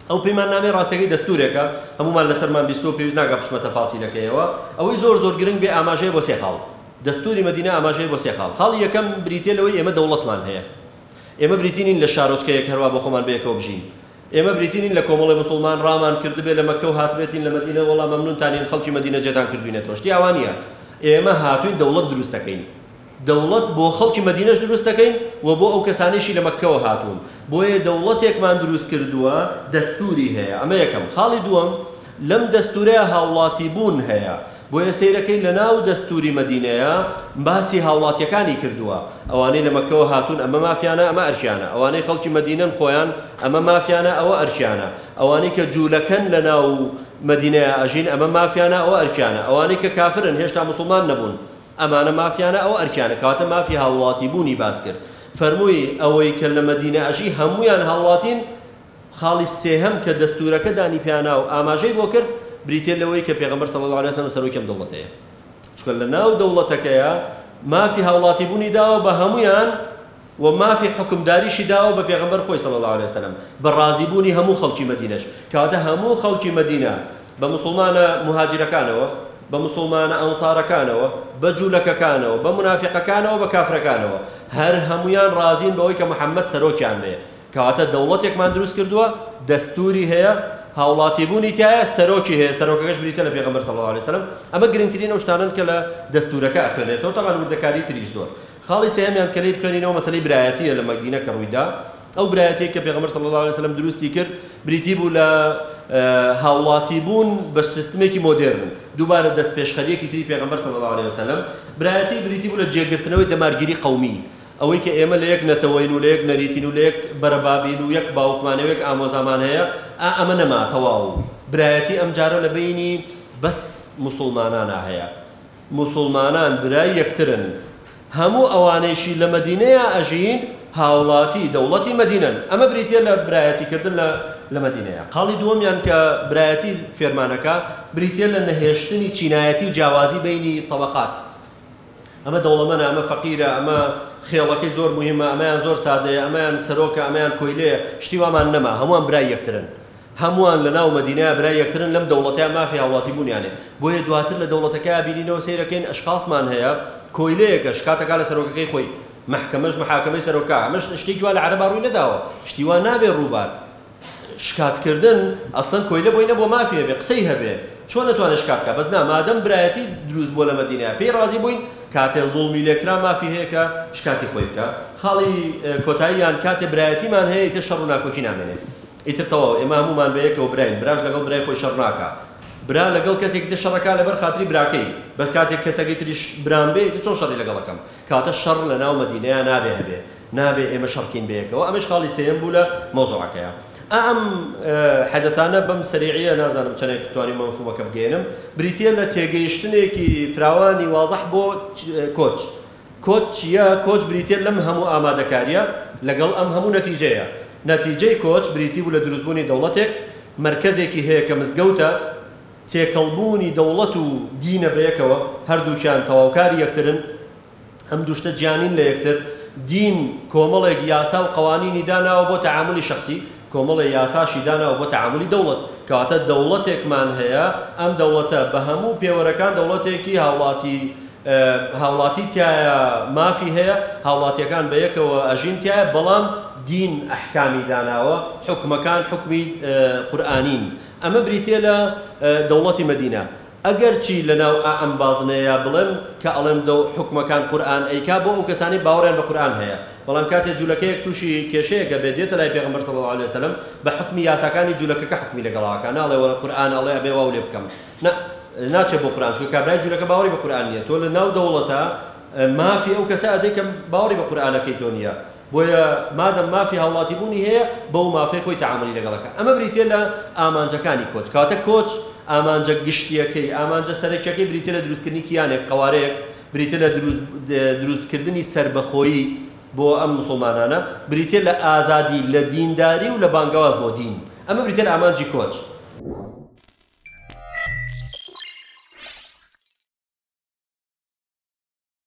ئەو پەیمان نامەی ڕاستەکەی دەستورێکە هەمومان لەسەرمان بیست و پێویست ناکە بچمە تەفاسیلەکەیەوە ئەوەی زۆر زۆر گرنگ بێ ئاماژەیە بۆ سێ خاڵ دەستوری مەدینە ئاماژەیە بۆ سێ خاڵ خاڵی یەکەم بریتیە لەوەی ئێمە دەوڵەتمان هەیە ئێمە بریتینین لە شارۆچکەیەک هەروە بۆ خۆمان بەیەکەوە بژین ئێمە بریتینین لە کۆمەڵی مسلمان ڕامان کردبێ لە مەکە و هاتبێتین لە مەدینە وەڵام مەمنونتانین خەڵکی مەدینە جێتان کردوینێتەوە شتی ئەوان نییە ئێمە هاتوین دەوڵەت دروست دەکەین دەوڵەت بۆ خەڵکی مەدینەش دروست دەکەین و بۆ ئەو کەسانیشی لە مەککەوە هاتوون بۆیە دەوڵەتێکمان دروست کردووە دەستوری هەیە ئەمە یەکەم خاڵی دووەم لەم دەستورەیە هاوڵاتی بوون هەیە بۆیە سەیرەکەی لە ناو دەستوری مەدینەیە باسی هاوڵاتیەکانی کردووە ئەوانەی لە مەککەوە هاتوون ئەمە مافیانە ئەمە ئەرکیانە ئەوانەی خەڵکی مەدینەن خۆیان ئەمە مافیانە ئەوە ئەرکیانە ئەوانەی کە جوولەکەن لە ناو مەدینەیە ئەژین ئەمە مافیانە ئەوە ئەرکیانە ئەوانەی کە کافرن هێشتا مسلمان نەبوون ئەمانە مافیانە ئەو ئەرکیانە کاتە مافی هاوڵاتی بوونی باس کرد فەرمووی ئەوەی کە لە مەدینە ئەژی هەمویان هاوڵاتین خاڵی سێهەم کە دەستورەکە دانی پیانا و ئاماژەی بۆ کرد بریتێ لەوەی کە پێغەمبەر صلی الله علیه وسلم سەرۆکیەم دەوڵەتەیە چونکە لە ناو دەوڵەتەکەیە مافی هاوڵاتی بوونی داوە بە هەمویان و مافی حکمداریشی داوە بە پێغەمبەر خۆی صلی الله علیه وسلم بە ڕازیبوونی هەموو خەڵکی مەدینەش کاتە هەموو خەڵکی مەدینە بە موسڵمانە مهاجرەکانەوە بە مسلمانە ئەنسارەکانەوە بە جوولەکەکانەوە بە منافقەکانەوە بە کافرەکانەوە هەر هەمویان ڕازین بەوەی کە محەممەد سەرۆکیان بێ کەواتە دەوڵەتێکمان دروست کردووە دەستوری هەیە هاوڵاتی بوونی تایە سەرۆکی هەیە سەرۆکەکەش بریتە لە پێغەمبەر صلی الله علیه وسلم ئەمە گرنگترین ئەو شتانن کە لە دەستورەکە ئەخوێنێتەوە تەمان وردەکاری تریش زۆر خاڵی سێهەمیان کە لێی بخوێنینەوە مەسەلەی برایەتیە لە مەدینە کە ڕوویدا ئەو برایەتی کە پێغەمبەر صلی الله علیه وسلم دروستی کرد بریتی بوو لە هاوڵاتی بوون بە سیستمێکی مۆدێرن دووبارە دەست پێشخەریەکی تری پێغەمبەر صلی الله علیه وسلم برایەتی بریتی بوو لە جێگرتنەوەی دەمارگیری قەومی ئەوەی کە ئێمە لە یەک نەتەوەین و لە یەک نەریتین و لە یەک بەرەبابین و یەک باوکمانە و یەک ئامۆزامان هەیە ئەمە نەما تەواو برایەتی ئەم جارە لە بینی بەس موسڵمانانە هەیە موسڵمانان برای یەکترن هەموو ئەوانەیشی لە مەدینەیە ئەژین هاوڵاتی دەوڵەتی مەدینەن ئەمە بریتە لە برایەتیکردن لە مەدینەیە خاڵی دووەمیان کە برایەتی فێرمانەکە بریتە لە نەهێشتنی چینایەتی و جیاوازی بینی طەبەقات ئەمە دەوڵەمەنە ئەمە فەقیرە ئەمە خێڵەکەی زۆر مهمە ئەمەیان زۆر سادەیە ئەمەیان سەرۆکە ئەمەیان کۆیلەیە شتی وامان نەما هەمووان برای یەکترن هەمووان لە ناو مەدینەیە برای یەکترن لەم دەوڵەتەیە مافی هاوڵاتی بوونیانێ بۆیە دواتر لە دەوڵەتەکەیە بینینەوە سەیرەکەین ئەشخاصمان هەیە کۆیلەیەکەش کاتەکە لە سەرۆکەکەی خۆی محکەمەش محاکەمەی سەرۆکا ئەمەش شتێکی وا لە عەرەبا ڕووی نەداوە شتی وا نابێ ڕووبات شکاتکردن ئەسڵەن کۆیلە بۆینە بۆ مافیە بێ قسەی هەبێ چۆن نەتوانێت شکاتکە بەس نا مادەم برایەتی دروست بۆ لە مەدینەیە پێی ڕازی بووین کاتێ زوڵمی لێکرا مافی هەیە کە شکاتی خۆی بکە خاڵی کۆتاییان کاتێ برایەتیمان هەیە ئیتر شەڕ و ناکۆکی نامێنێت ئیتر تەواو ئێمە هەمومان بەیەکەوە براین براش لەگەڵ برای خۆی شەڕ ناکە برا لەگەڵ کەسێکی تر شەڕەکە لەبەر خاتری براکەی بەس کاتێک کەسێکی تریش برام بێ چۆن شەڕی لەگەڵەکەم کاتە شەڕ لە ناو مەدینەیە نابێ هەبێ نابێ ئێمە شەڕکین بەیەکەوە ئەمەش خاڵی سێیەم بوو لە مۆزوعەکەیە ئەم حەدەثانە بەم سەریعیە نازانم چەندێک توانیم مەفهومەکە بگەێنم بریتە لە تێگەیشتنێکی فراوانی وازەح بۆ کۆچ کۆچ چییە کۆچ بریتە لەم هەموو ئامادەکاریە لەگەڵ ئەم هەموو نەتیجەیە نەتیجەی کۆچ بریتی بوو لە دروستبوونی دەوڵەتێک مرکزێکی هەیە کە مزگەوتە تێکەڵبوونی دەوڵەت و دینە بەیەکەوە هەردووکیان تەواوکاری یەکترن ئەم دوشتە جیانین لە یەکتر دین کۆمەڵێک یاسا و قەوانینی داناوە بۆ تەعاملی شەخسی کۆمەڵی یاساشی داناوە بۆ تەعاملی دەوڵەت کەواتە دەوڵەتێکمان هەیە ئەم دەوڵەتە بە هەموو پێوەرەکان دەوڵەتێکی هاوڵاتی تایە مافی هەیە هاوڵاتیەکان بەیەکەوە ئەژین تایە بەڵام دین ئەحکامی داناوە حکمەکان حکمی قورئانین ئەمە بریتە لە دەوڵەتی مەدینە ئەگەر چی لەناو ئەم بازنەیە بڵێن کە ئەڵێم حکمەکان قورئان ئەیکا بۆ ئەو کەسانی باوەڕیان بە قورئان هەیە بەڵام کاتێ جوولەکەیەک تووشی کێشەیەکە بێت دێتە لای پێغەمبەر صلی الله علیه وسلم بە حکمی یاساکانی جوولەکەکە حکمی لەگەڵاکە ناڵێ وەڵە قورئان ئەڵێ ئەبێ وا لێ بکەم ناچێت بۆ قورئان چونکە کابرای جوولەکە باوەڕی بە قورئان نییە تۆ لە ناو دەوڵەتە مافی ئەو کەسە ئەدەی کە باوەڕی بە قورئانەکەی تۆ نییە بۆیە مادەم مافی هاوڵاتی بوونی هەیە بەو مافی خۆی تەعاملی لەگەڵەکە ئەمە بریتە لە ئامانجەکانی کۆچ کاتە کۆچ ئامانجە گشتیەکەی ئامانجە سەرەکیەکەی بریتە لە دروستکردنی کیانێک قەوارەیەک بریتە لە دروستکردنی سربەخۆیی بۆ ئەم مسلمانانە بریتە لە ئازادی لە دینداری و لە بانگەواز بۆ دین ئەمە بریتە لە ئامانجی کۆچ